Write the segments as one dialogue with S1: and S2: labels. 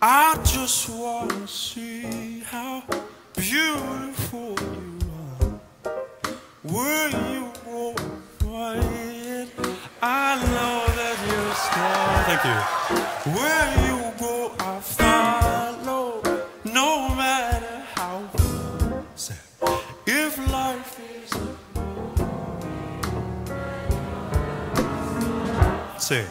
S1: I just wanna see how beautiful you are. Where you go quiet, I know that you're strong. Thank you. Where you go, I follow, no matter how sad. If life is sing.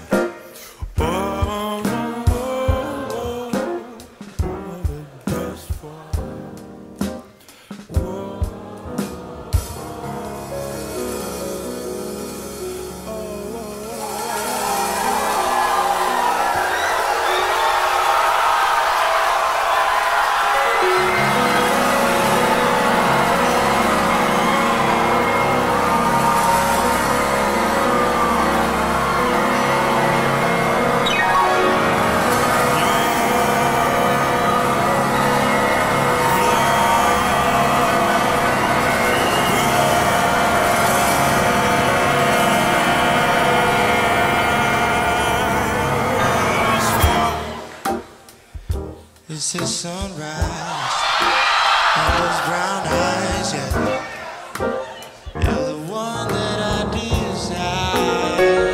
S2: It's a sunrise and those brown eyes, yeah. You're the one that I desire.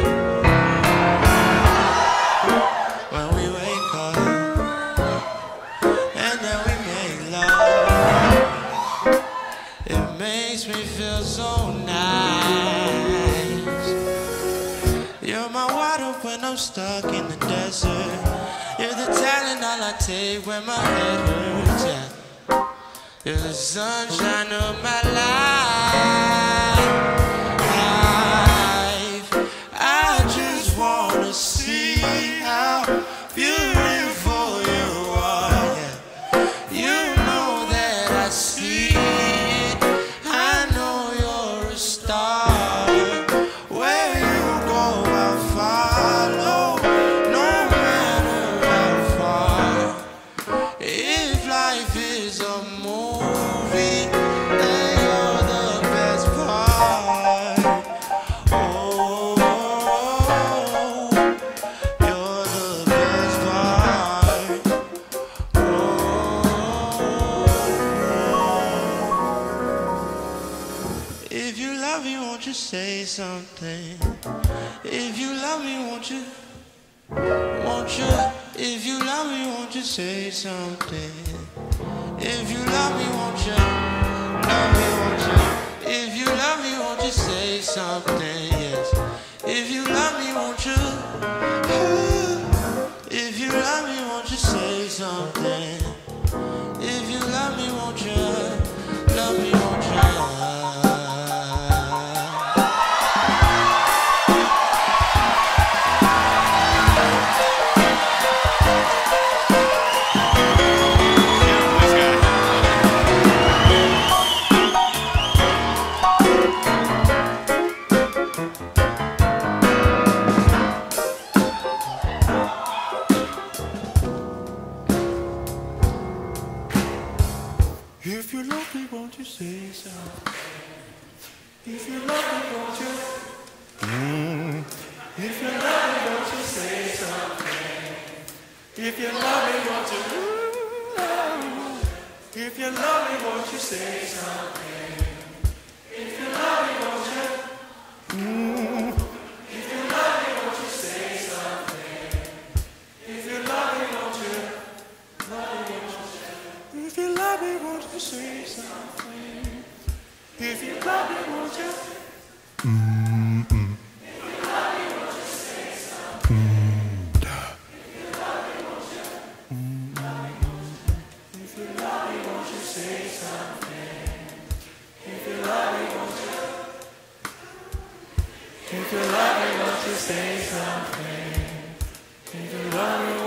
S2: When we wake up and then we make love, it makes me feel so nice. You're my water when I'm stuck in the desert. You're the talent all I take when my head hurts, yeah. You're the sunshine of my life. I just wanna see how beautiful you are, yeah. You know that I see it. I know you're a star. Where you go, I'll follow. If life is a movie, then you're the best part. Oh, you're the best part. Oh, if you love me, won't you say something? If you love me, won't you? Won't you? If you love me, won't you say something? If you love me, won't you? Love me, won't you? If you love me, won't you say something? Yes. If you love me, won't you? If you love me, won't you say something? If you love me, won't you? Love me, won't you?
S1: If you love me, won't you say something? If you love me, won't you? If you love me, won't you say something? If you love me, won't you? If you love me, won't you say something? If you love me, won't you? If you love me, won't you say something? If you love me, won't you? Love me, won't you? If you love me, won't you say something? If you love me, won't you? If you love me, won't you say something? If you love me, won't you? If you love me, won't you say something? If you love me, won't you? If you love me, won't you say something? If you love me,